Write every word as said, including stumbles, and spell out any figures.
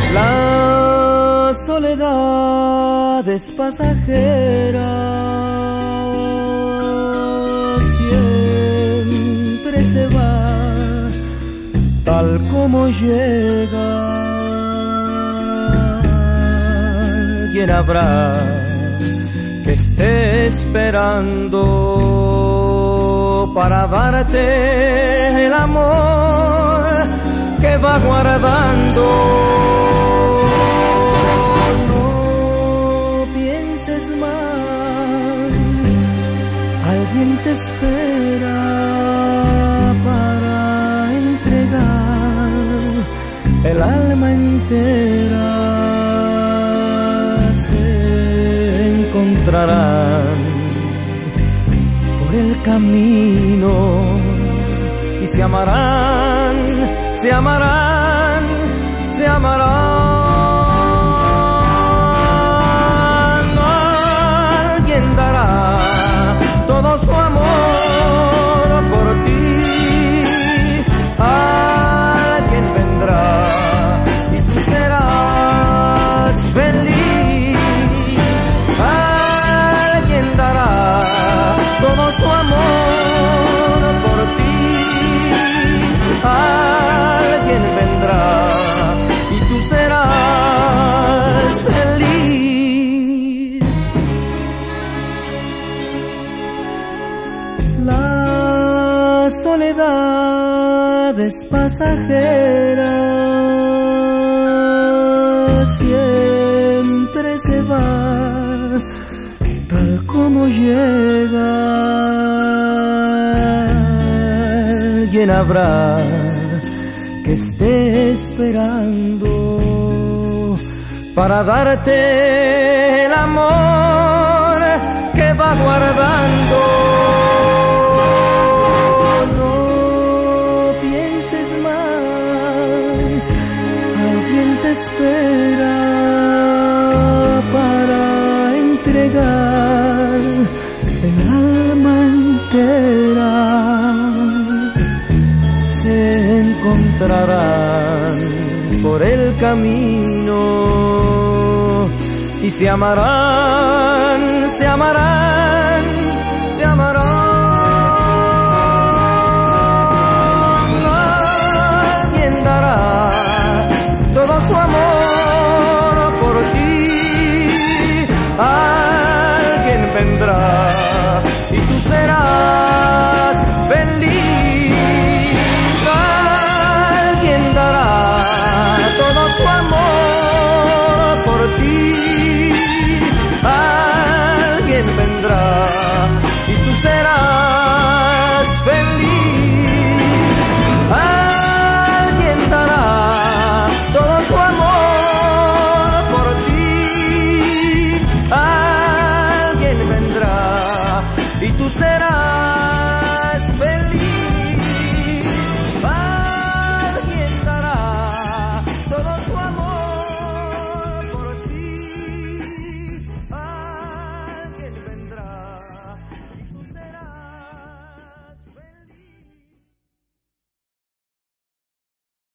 La soledad es pasajera, siempre se va, tal como llega. ¿Quién habrá que esté esperando para darte el amor que va guardando? No pienses más, alguien te espera para entregar el alma entera. Encontrarán por el camino y se amarán, se amarán, se amarán. Alguien dará todo su amor por ti, alguien vendrá y tú serás feliz. Todo su amor por ti, alguien vendrá y tú serás feliz. La soledad es pasajera, siempre se va, tal como llega. ¿Quién habrá que esté esperando para darte el amor que va guardando? No pienses más, alguien te espera para entregar el alma entera. Se encontrarán por el camino y se amarán, se amarán, se amarán. Alguien dará todo su amor por ti, alguien vendrá y tú serás feliz. Alguien dará todo su amor por ti,